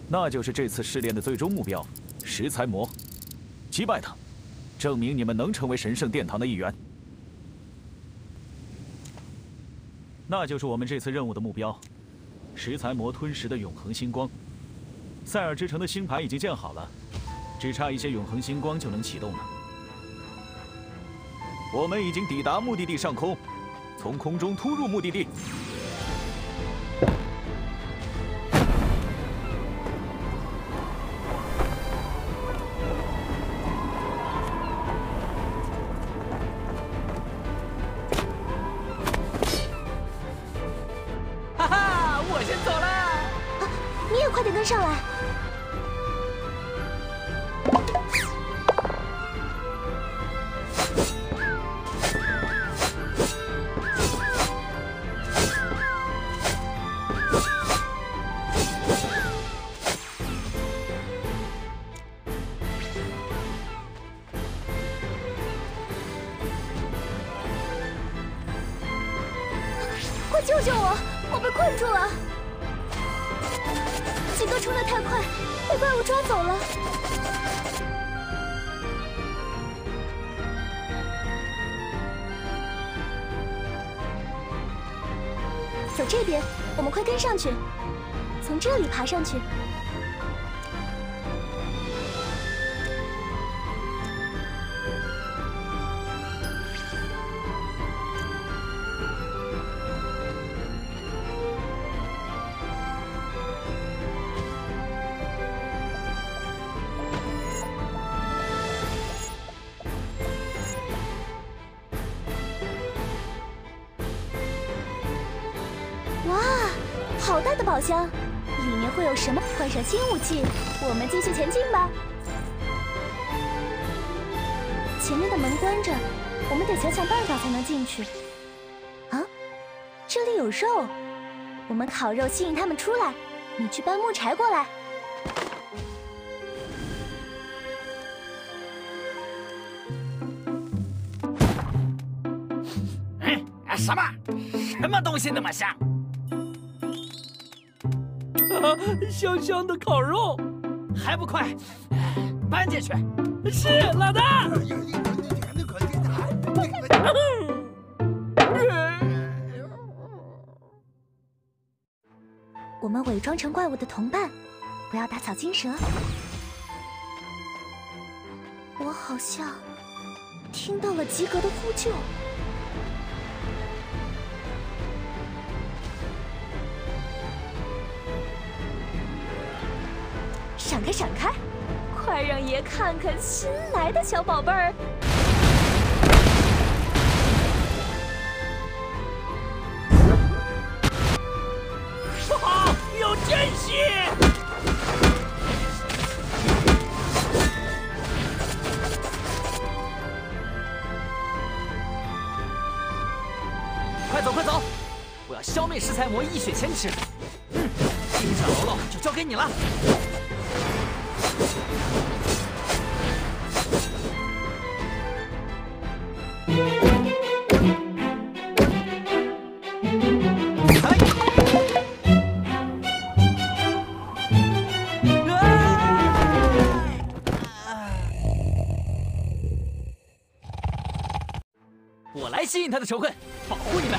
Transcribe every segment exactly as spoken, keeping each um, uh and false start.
那就是这次试炼的最终目标——食材魔。击败他，证明你们能成为神圣殿堂的一员。那就是我们这次任务的目标——食材魔吞食的永恒星光。塞尔之城的星牌已经建好了，只差一些永恒星光就能启动了。我们已经抵达目的地上空，从空中突入目的地。 快点跟上来！快救救我！我被困住了！ 几个冲得太快，被怪物抓走了。走这边，我们快跟上去，从这里爬上去。 哇，好大的宝箱！里面会有什么？换上新武器，我们继续前进吧。前面的门关着，我们得想想办法才能进去。啊，这里有肉，我们烤肉吸引他们出来。你去搬木柴过来。 嗯，什么？什么东西那么香？ 香香的烤肉， 还不快搬进去！ 是老大。 我们伪装成怪物的同伴，不要打草惊蛇。我好像听到了吉格的呼救。 闪开，闪开！快让爷看看新来的小宝贝儿！ 不好，有奸细！ 快走，快走！我要消灭食材魔，一雪前耻。嗯，这场喽啰就交给你了。 我来吸引他的仇恨，保护你们。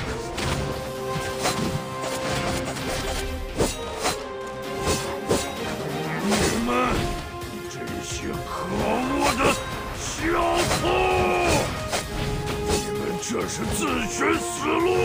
你们这些可恶的小偷！你们这是自寻死路！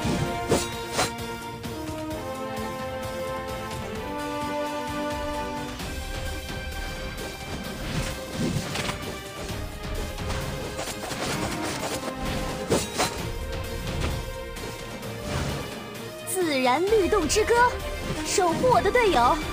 自然律动之歌，守护我的队友。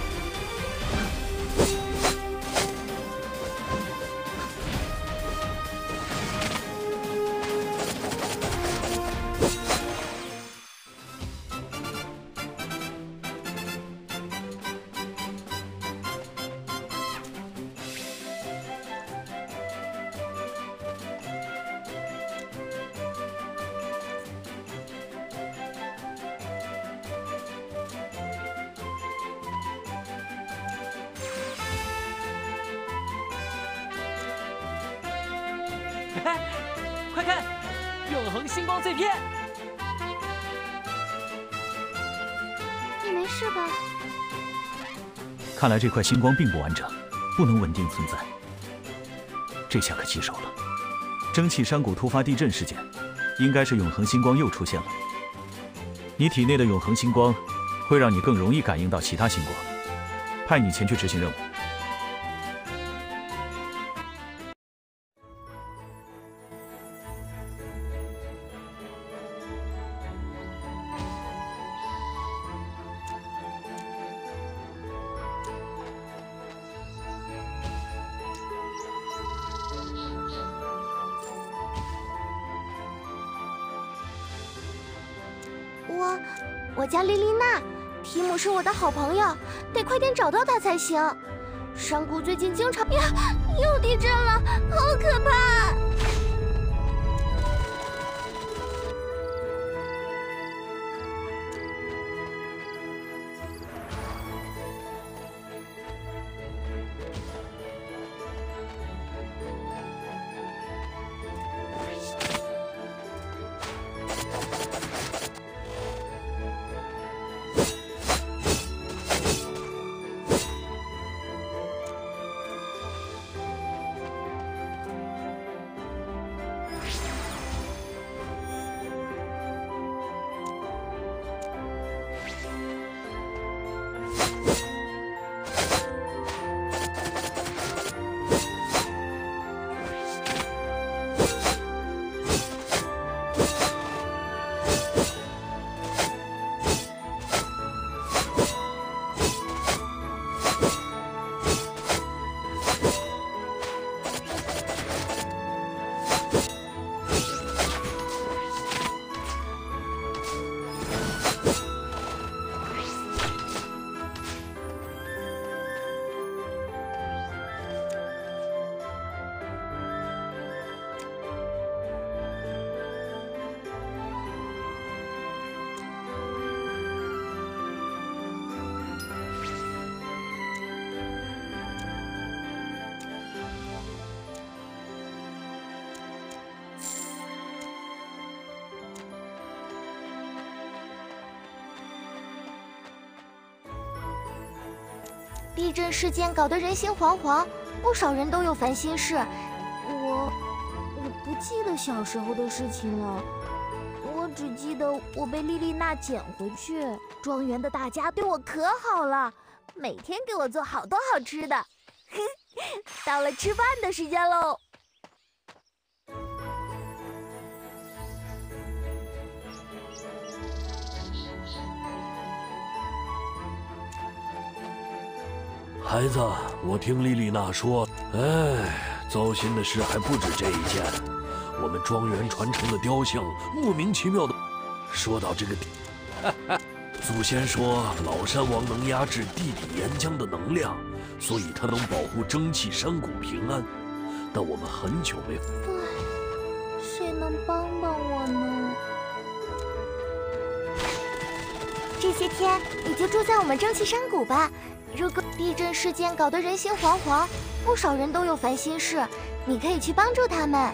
快看，永恒星光碎片！ 你没事吧？ 看来这块星光并不完整，不能稳定存在。这下可棘手了。蒸汽山谷突发地震事件，应该是永恒星光又出现了。你体内的永恒星光会让你更容易感应到其他星光，派你前去执行任务。 我，我叫莉莉娜，提姆是我的好朋友，得快点找到他才行。山谷最近经常呀，又地震了，好可怕！地震事件搞得人心惶惶，不少人都有烦心事。我我不记得小时候的事情了，我只记得我被莉莉娜捡回去。庄园的大家对我可好了，每天给我做好多好吃的。到了吃饭的时间喽！ 孩子，我听莉莉娜说，哎，糟心的事还不止这一件。我们庄园传承的雕像莫名其妙的。说到这个，哈哈，祖先说老山王能压制地底岩浆的能量，所以它能保护蒸汽山谷平安。但我们很久没…… 唉，谁能帮帮我呢？这些天你就住在我们蒸汽山谷吧。 如果地震事件搞得人心惶惶，不少人都有烦心事，你可以去帮助他们。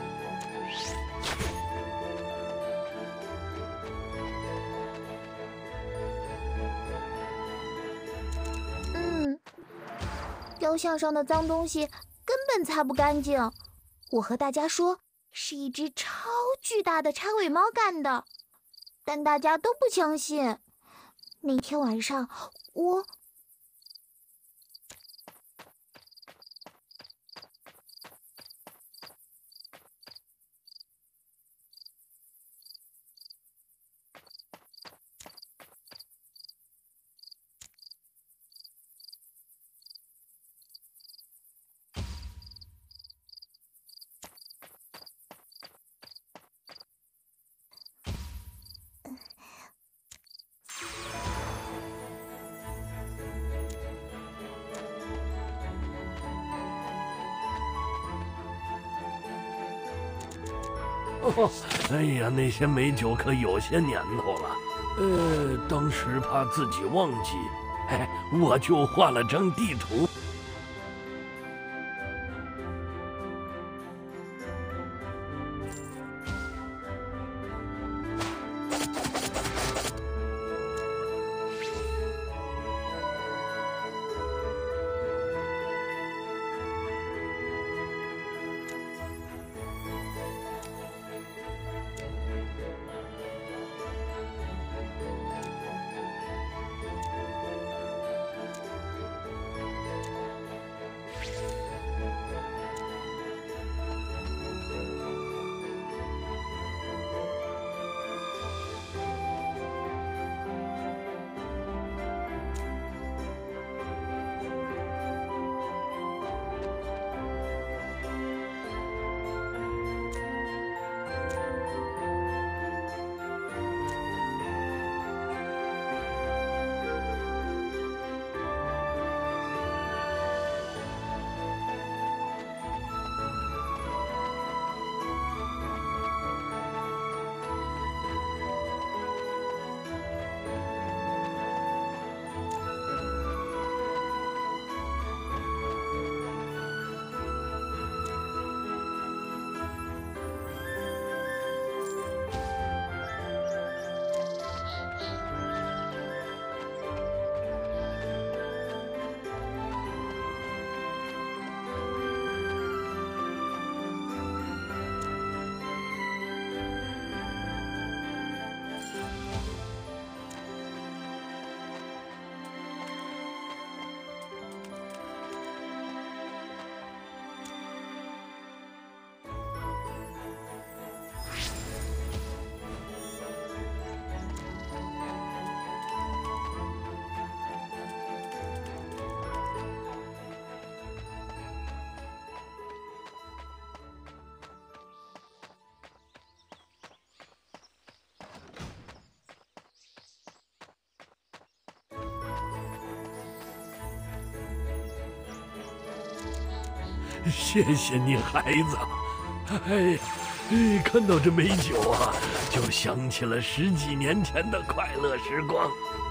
嗯，雕像上的脏东西根本擦不干净，我和大家说是一只超巨大的叉尾猫干的，但大家都不相信。那天晚上，我。 哦，哎呀，那些美酒可有些年头了。呃，当时怕自己忘记，哎，我就画了张地图。 谢谢你，孩子。哎，哎，看到这美酒啊，就想起了十几年前的快乐时光。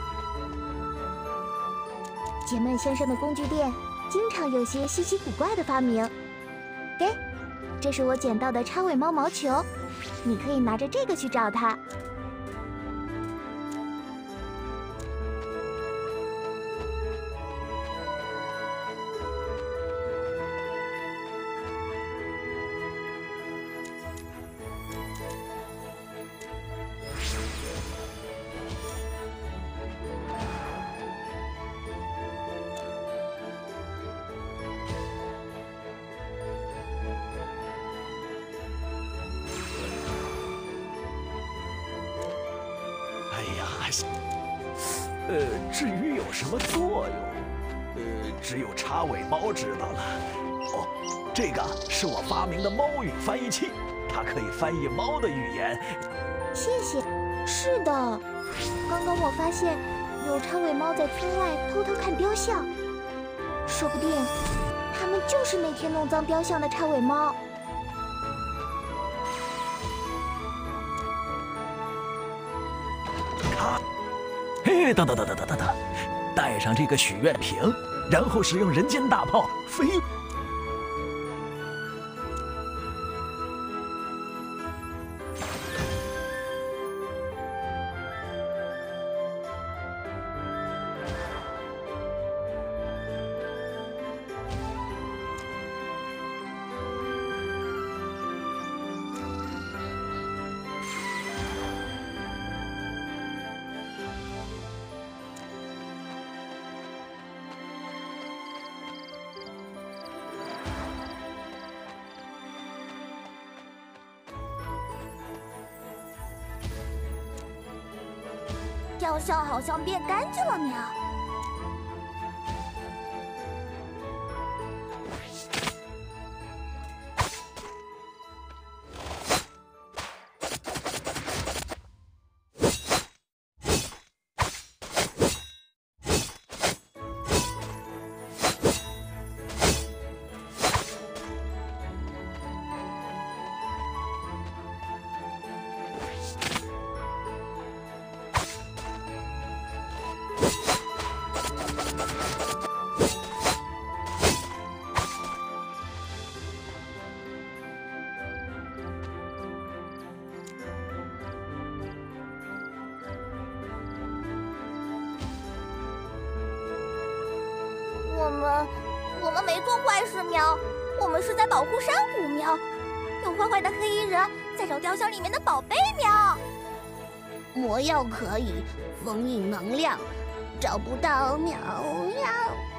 杰曼先生的工具店经常有些稀奇古怪的发明。给，这是我捡到的叉尾猫毛球，你可以拿着这个去找它。 哎呀，呃，至于有什么作用，呃，只有叉尾猫知道了。哦，这个是我发明的猫语翻译器，它可以翻译猫的语言。 谢谢。是的，刚刚我发现有叉尾猫在村外偷偷看雕像，说不定它们就是那天弄脏雕像的叉尾猫。 看，嘿，等等等等等等等，带上这个许愿瓶，然后使用人间大炮飞。 雕像好像变干净了喵。我们我们没做坏事喵，我们是在保护山谷喵。有坏坏的黑衣人在找雕像里面的宝贝喵。 魔药可以封印能量，找不到喵喵。